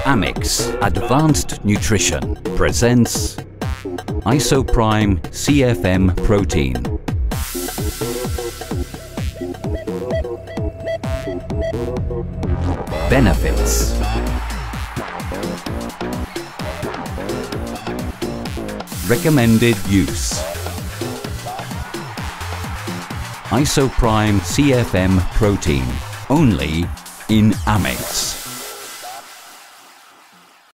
Amix Advanced Nutrition presents IsoPrime CFM Protein. Benefits. Recommended use. IsoPrime CFM Protein, only in Amix.